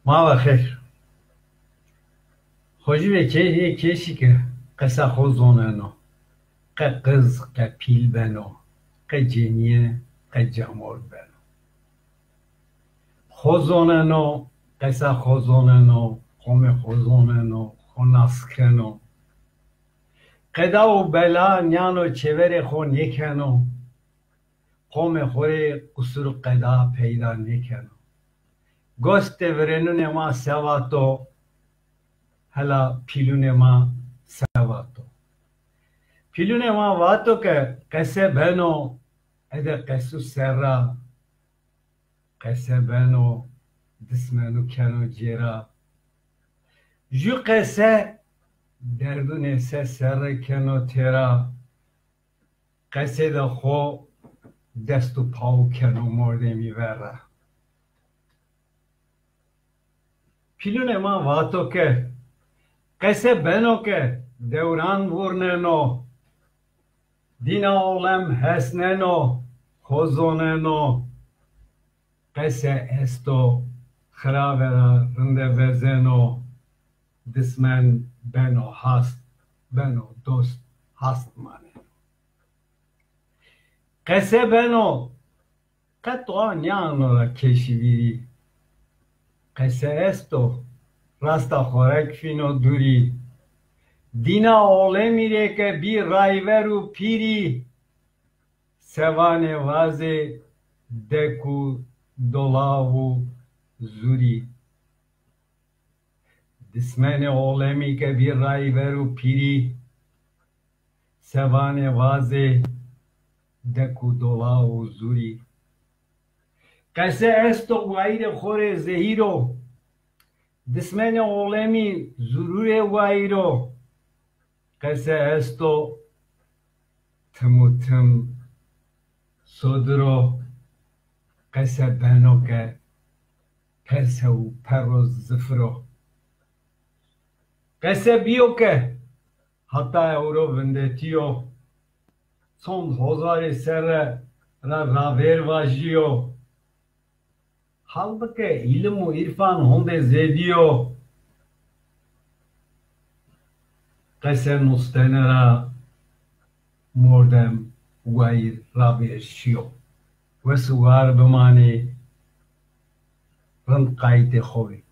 ما بخیر خوشی به کشی که قصه خوزوننو که قز که پیل بنو که جنیه که جمال بنو خوزوننو قصه خوزوننو قوم خوزوننو خونسکنو قدا و بلا نیانو چور خون یکنو قوم خوری قصر قدا پیدا نکنو گست ورنون ما سواتو هلا پیلون ما سواتو پیلون ما واتو که قصه بنو اده قصو سرا قصه بنو دسمنو کنو جیرا جو قصه دردون سر کنو تیرا قصه ده خو دست و پاو کنو مرده میبره پیلون ما واتو که قصه بنو که دوران ورننو دین عالم حسننو خوزوننو قصه استو خرابه رنده وزنو دسمن بنو هست بنو دوست هست منه قصه بنو قطعا نیانو را کشی بیری قصه استو راستا خورک فینو دوری دینا عالمی ره که بی رایور و پیری سوان وازه دکو دلاو زوری دسمن عالمی که بی رایور و پیری سوان وازه دکو دلاو زوری قصه استو وایر خور زهیرو دسمن عالمی ضرور وایرو قصه استو تموتم صدرو قصه بنو که پرسه و پر و زفرو قصه بیو که حتی اورو وندتیو سون هزار سر را راور واجیو halbuki ilim u irfan honde zediyo qesen ustenera mordem vair rabeşiyo ve suvar bimani rın kayte xovi